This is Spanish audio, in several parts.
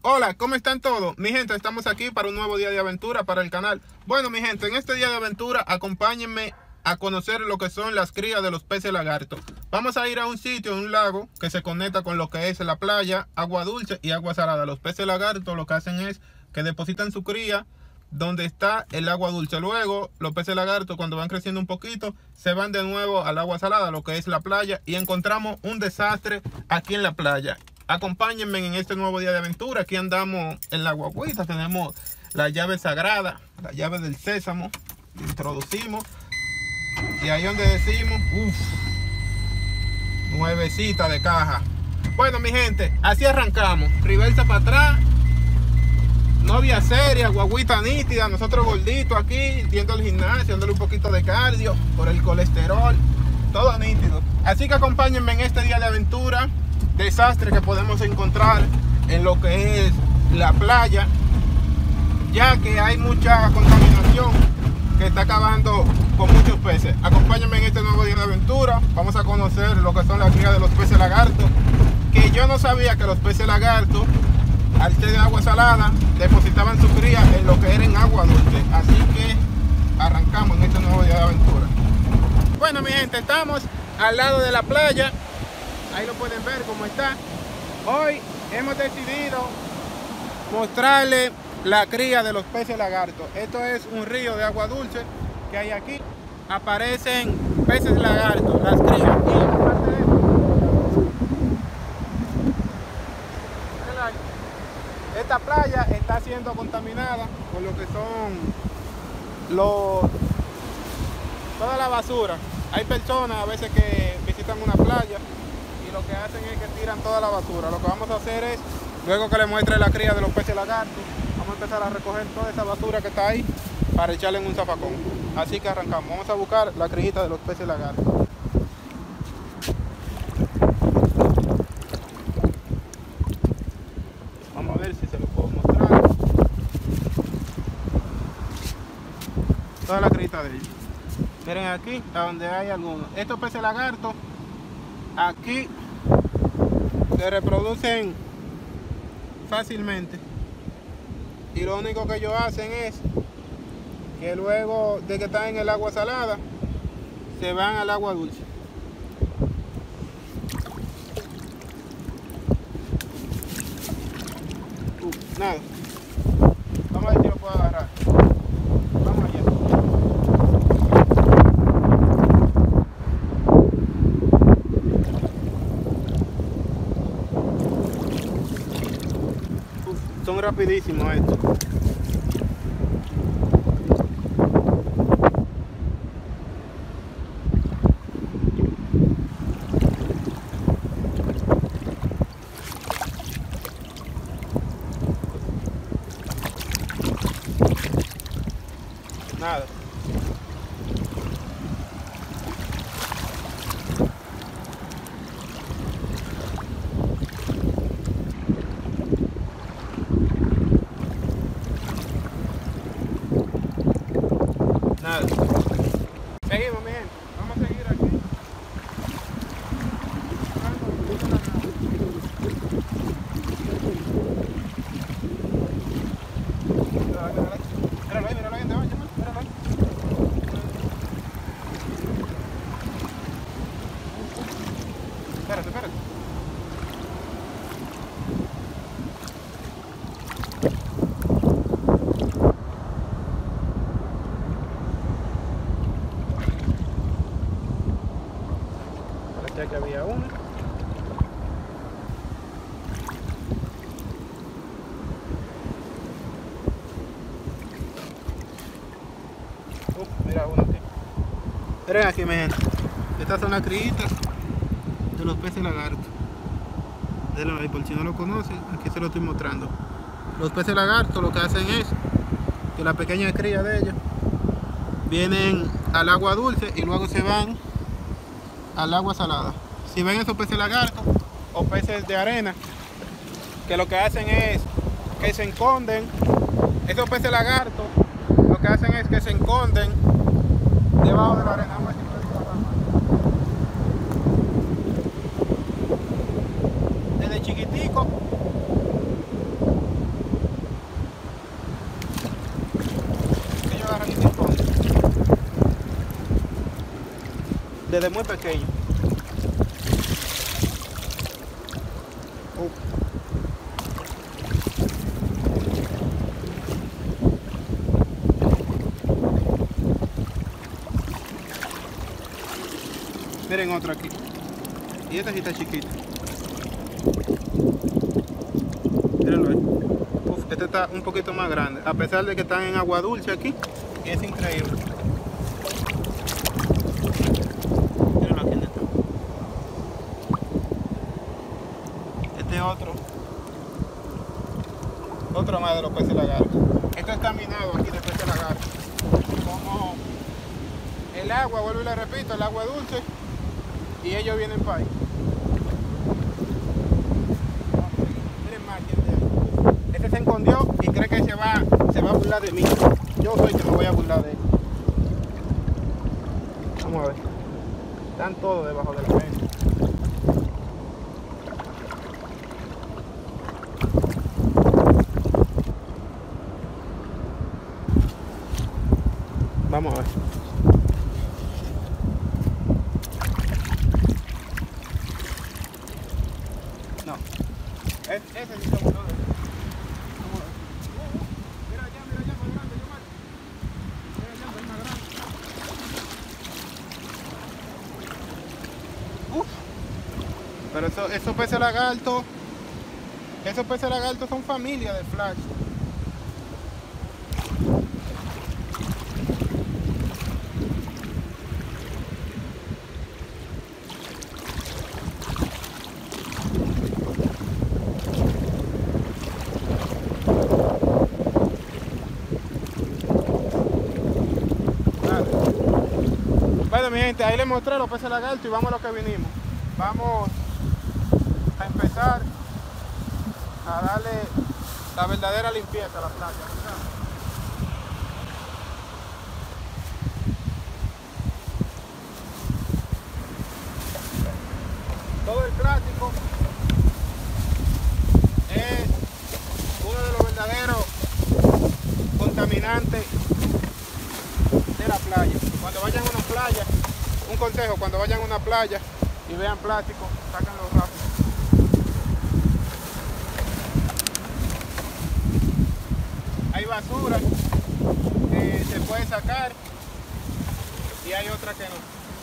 Hola, ¿cómo están todos? Mi gente, estamos aquí para un nuevo día de aventura para el canal. Bueno, mi gente, en este día de aventura acompáñenme a conocer lo que son las crías de los peces lagarto. Vamos a ir a un sitio, un lago, que se conecta con lo que es la playa, agua dulce y agua salada. Los peces lagarto lo que hacen es que depositan su cría donde está el agua dulce. Luego, los peces lagarto, cuando van creciendo un poquito, se van de nuevo al agua salada, lo que es la playa, y encontramos un desastre aquí en la playa. Acompáñenme en este nuevo día de aventura. Aquí andamos en la guagüita. Tenemos la llave sagrada, la llave del sésamo. Introducimos. Y ahí donde decimos, nuevecita de caja. Bueno, mi gente, así arrancamos. Reversa para atrás. Novia seria, guagüita nítida. Nosotros gorditos aquí, yendo al gimnasio, dándole un poquito de cardio por el colesterol. Todo nítido. Así que acompáñenme en este día de aventura. Desastre que podemos encontrar en lo que es la playa, ya que hay mucha contaminación que está acabando con muchos peces. Acompáñenme en este nuevo día de aventura. Vamos a conocer lo que son las crías de los peces lagarto, que yo no sabía que los peces lagarto, al ser de agua salada, depositaban su cría en lo que era en agua dulce. Así que arrancamos en este nuevo día de aventura. Bueno, mi gente, estamos al lado de la playa. Ahí lo pueden ver cómo está. Hoy hemos decidido mostrarle la cría de los peces lagartos. Esto es un río de agua dulce que hay aquí. Aparecen peces lagartos, las crías. Y aparte de eso, esta playa está siendo contaminada por lo que son toda la basura. Hay personas a veces que visitan una playa y lo que hacen es que tiran toda la basura. Lo que vamos a hacer es, luego que les muestre la cría de los peces lagartos, vamos a empezar a recoger toda esa basura que está ahí para echarle en un zafacón. Así que arrancamos. Vamos a buscar la criita de los peces lagartos. Vamos a ver si se lo puedo mostrar. Toda la criita de ellos. Miren aquí, a donde hay algunos. Estos peces lagartos, aquí se reproducen fácilmente. Y lo único que ellos hacen es que luego de que están en el agua salada, se van al agua dulce. Nada. Vamos a ver si lo puedo agarrar. Vamos allá. Son rapidísimos estos. Nada. Nada. Seguimos, mi gente. Vamos a seguir aquí. Míralo ahí, míralo ahí, míralo ahí. Espérate, espérate. Parecía que había uno. Mira uno aquí. Miren aquí, mi gente. Estas son las criitas de los peces lagartos. Déjenlo ahí, por si no lo conocen, aquí se lo estoy mostrando. Los peces lagartos lo que hacen es que la pequeña cría de ellos vienen al agua dulce y luego se van al agua salada. Si ven esos peces lagartos o peces de arena, que lo que hacen es que se esconden, esos peces lagartos lo que hacen es que se esconden debajo de la arena. Desde chiquitico desde muy pequeño. Miren otro aquí. Y este sí está chiquito. Mírenlo ahí. Uf, este está un poquito más grande. A pesar de que están en agua dulce aquí. Y es increíble. Mírenlo aquí en esto. Este es otro más de los peces lagartos. Esto está minado aquí de peces lagartos. Como el agua, vuelvo y le repito, el agua es dulce. Y ellos vienen para ahí. Miren más, gente. Este se escondió y cree que se va a burlar de mí. Yo soy que me voy a burlar de él. Vamos a ver. Están todos debajo de la mesa. Vamos a ver. No. Ese sí se burló de él. Mira allá, más grande, yo marco. Mira allá, es más grande. Uf. Pero esos peces lagartos son familia de flash. Bueno, mi gente, ahí les mostré los peces lagartos y vamos a lo que vinimos. Vamos a empezar a darle la verdadera limpieza a la playa. Todo el plástico es uno de los verdaderos contaminantes de la playa. Cuando vayan a una playa, un consejo, cuando vayan a una playa y vean plástico, sáquenlo rápido. Hay basura que se puede sacar y hay otra que no.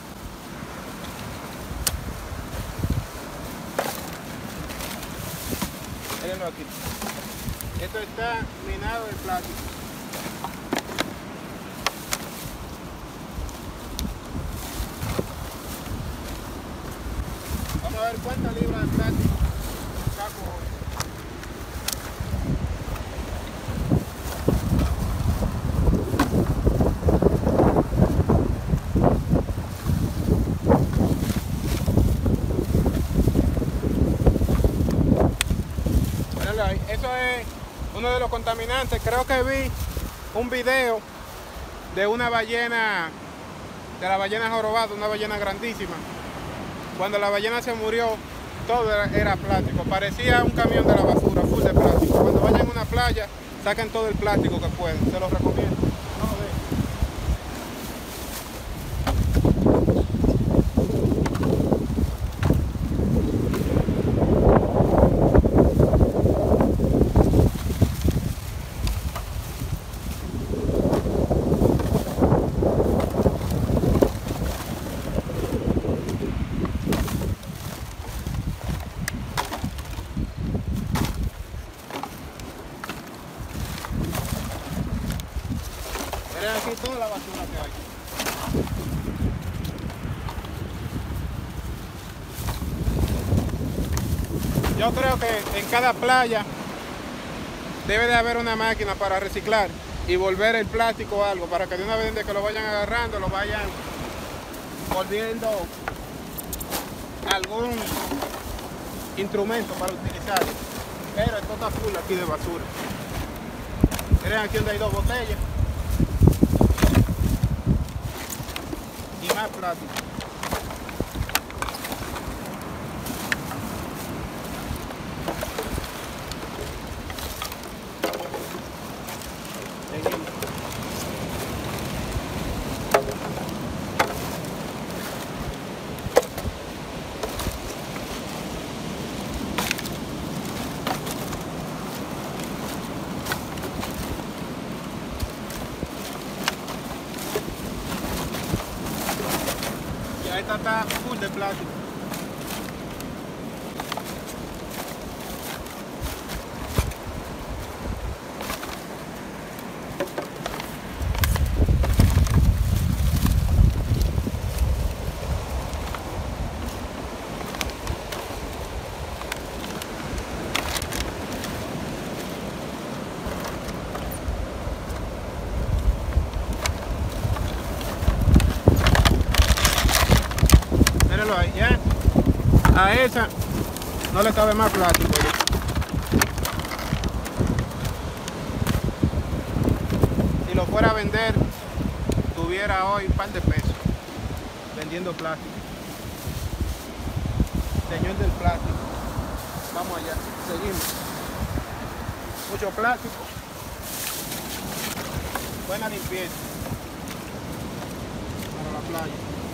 Mírenlo aquí. Esto está minado de plástico. Vamos a ver cuántas libras de plástico saco hoy. Eso es uno de los contaminantes. Creo que vi un video de una ballena, de la ballena jorobada, una ballena grandísima. Cuando la ballena se murió, todo era plástico. Parecía un camión de la basura, full de plástico. Cuando vayan a una playa, saquen todo el plástico que pueden. Se los recomiendo. No lo dejen. Miren aquí toda la basura que hay. Yo creo que en cada playa debe de haber una máquina para reciclar y volver el plástico o algo, para que de una vez de que lo vayan agarrando, lo vayan volviendo algún instrumento para utilizar. Pero esto está full aquí de basura. Miren aquí donde hay 2 botellas. Y más plástico. está full de plástico. Ahí, ¿ya? A esa no le cabe más plástico. Si lo fuera a vender, tuviera hoy un par de pesos vendiendo plástico. Señor del plástico. Vamos allá, seguimos. Mucho plástico. Buena limpieza para la playa.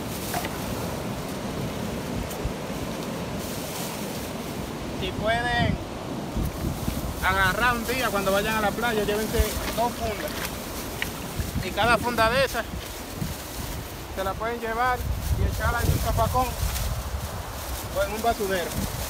Si pueden agarrar un día cuando vayan a la playa, llévense 2 fundas. Y cada funda de esas se la pueden llevar y echarla en un zapacón o en un basurero.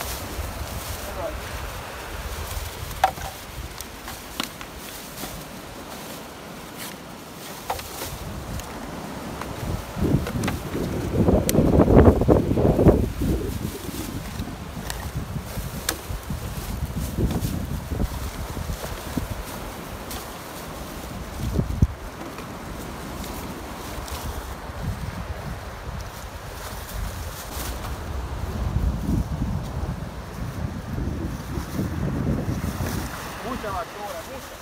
Mucha basura, mucha.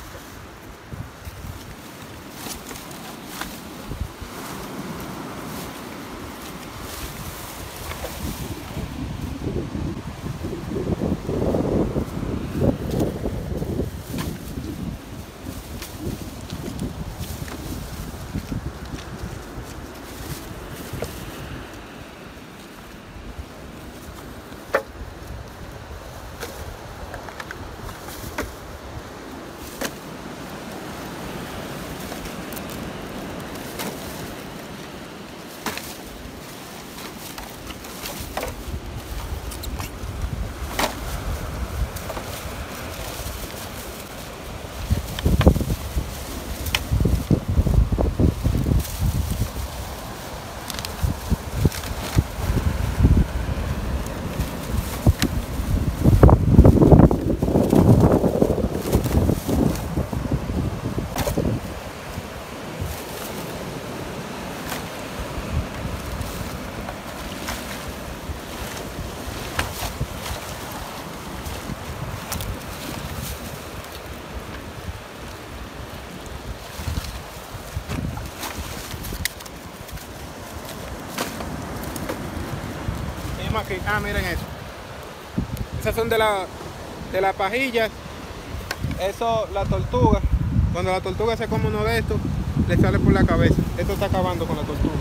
Aquí. Ah, miren eso. Esas son de las pajillas. Eso, la tortuga. Cuando la tortuga se come uno de estos, le sale por la cabeza. Esto está acabando con la tortuga.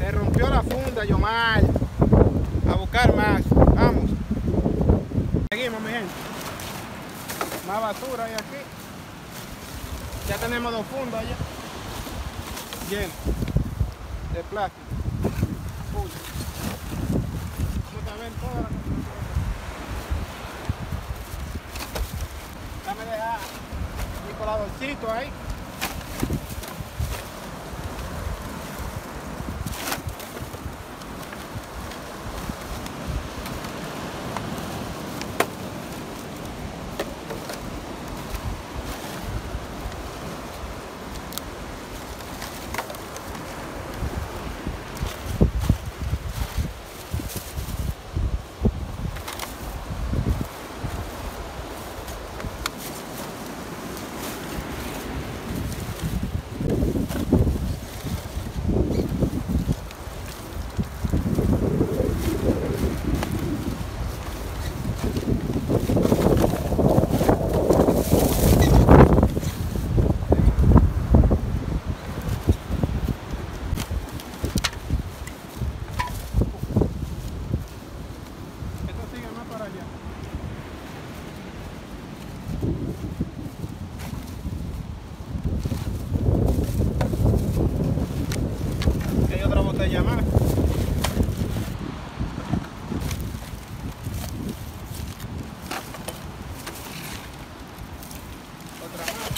Se rompió la funda, yo mal. A buscar más. Vamos. Seguimos, mi gente. Más basura hay aquí. Ya tenemos 2 fundas allá. Lleno. De plástico. Full. Vamos a ver toda la construcción. Déjame dejar mi coladorcito ahí. Hay otra botella más. Otra más.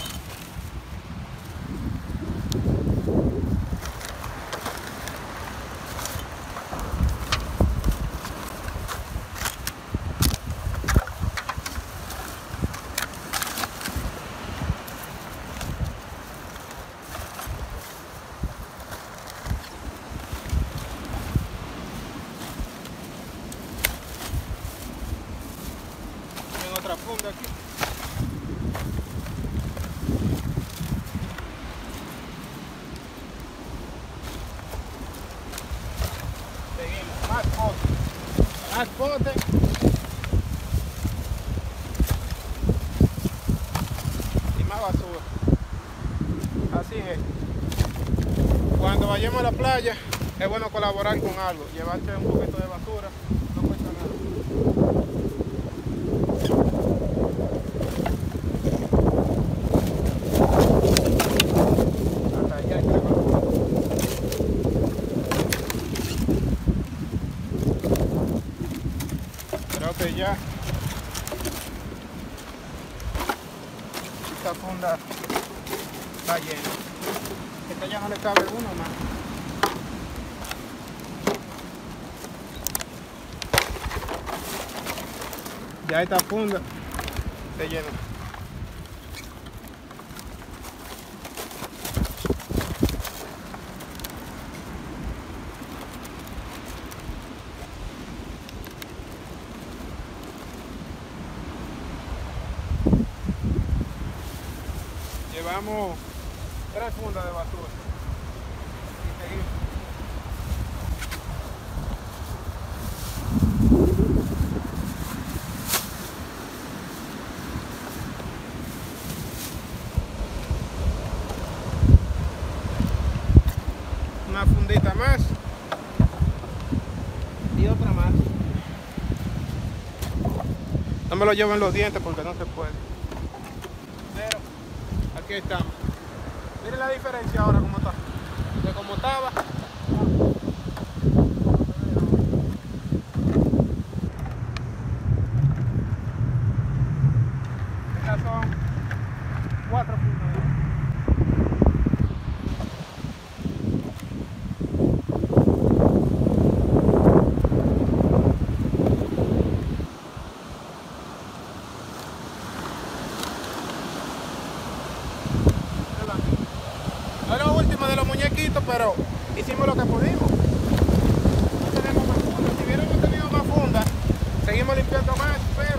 Tengo otra funda aquí. Seguimos, más potes. Más potes. Y más basura. Así es. Cuando vayamos a la playa, es bueno colaborar con algo. Llevarte un poquito de basura, no cuesta nada. Hasta allá hay que creo que ya esta funda está llena. Esta ya no le cabe uno más. Ya esta funda se llena. Llevamos 3 fundas de basura y seguimos. Una fundita más y otra más. No me lo llevo en los dientes porque no se puede, pero aquí estamos. Miren la diferencia ahora como está, de como estaba. Estas son 4 fundas. No es lo último de los muñequitos, pero hicimos lo que pudimos. No tenemos más fundas. Si hubiéramos tenido más fundas, seguimos limpiando más, pero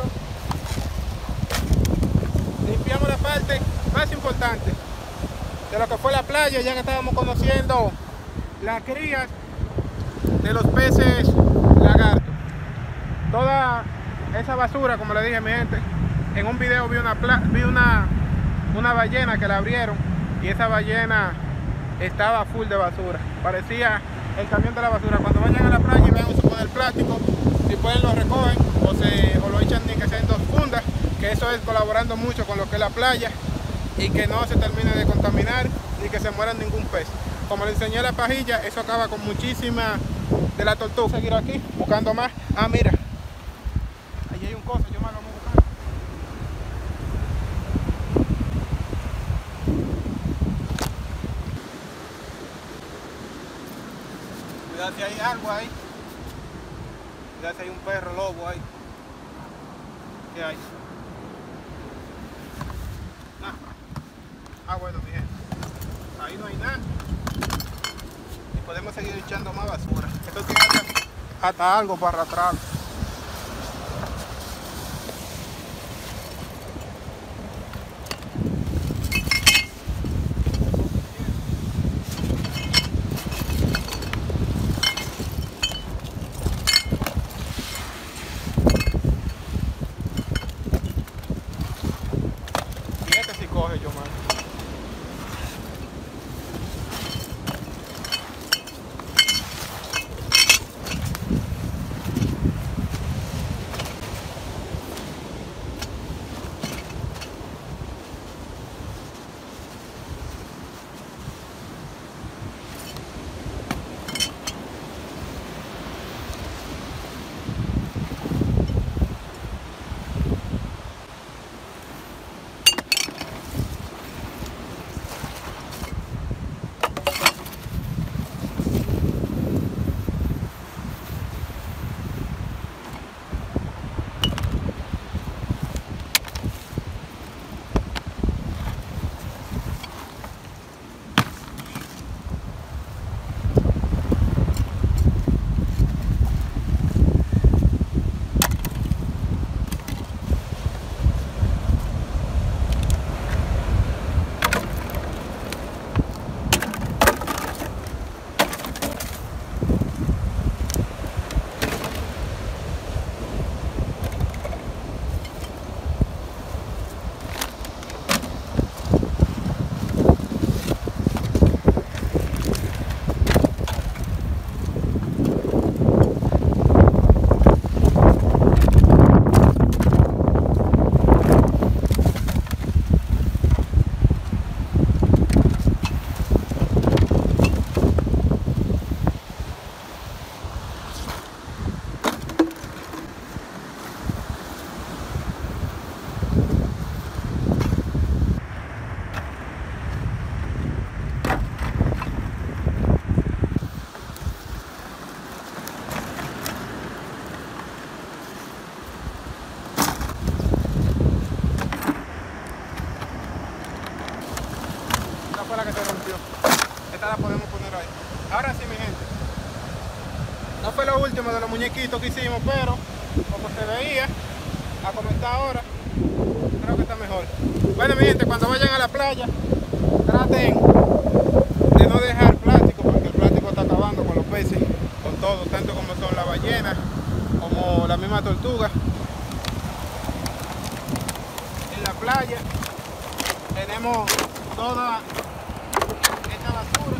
limpiamos la parte más importante de lo que fue la playa, ya que estábamos conociendo las crías de los peces lagartos. Toda esa basura, como le dije, mi gente, en un video vi una ballena que la abrieron y esa ballena estaba full de basura. Parecía el camión de la basura. Cuando vayan a la playa y vean un supo del plástico, si pueden lo recogen o lo echan ni que sea en 2 fundas, que eso es colaborando mucho con lo que es la playa y que no se termine de contaminar ni que se muera ningún pez. Como le enseñé la pajilla, eso acaba con muchísima de la tortuga. Seguir aquí buscando más. Ah, mira, allí hay un coso, yo más lo voy a buscar. Cuidado si hay algo ahí. Cuidado si hay un perro lobo ahí. ¿Qué hay? Nada. Ah, bueno, mi gente. Ahí no hay nada. Y podemos seguir echando más basura. Esto tiene hasta algo para arrastrar. Y este sí coge yo, man. Fue la que se rompió. Esta la podemos poner ahí. Ahora sí, mi gente, no fue lo último de los muñequitos que hicimos, pero como se veía a como está ahora, creo que está mejor. Bueno, mi gente, cuando vayan a la playa, traten de no dejar plástico, porque el plástico está acabando con los peces, con todo, tanto como son las ballenas como la misma tortuga. En la playa tenemos toda esta basura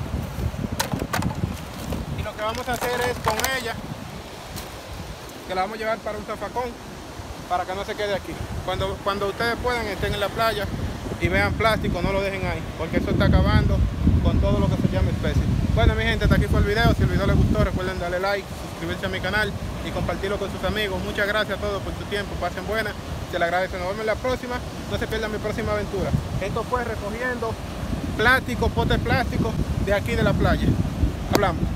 y lo que vamos a hacer es con ella, que la vamos a llevar para un zafacón para que no se quede aquí. Cuando ustedes puedan, estén en la playa y vean plástico, no lo dejen ahí, porque eso está acabando con todo lo que se llama especies. Bueno, mi gente, hasta aquí fue el video. Si el video les gustó, recuerden darle like, suscribirse a mi canal y compartirlo con sus amigos. Muchas gracias a todos por su tiempo, pasen buenas, se les agradece. Nos vemos en la próxima, no se pierdan mi próxima aventura. Esto fue recogiendo plástico, potes plásticos de aquí de la playa. Hablamos.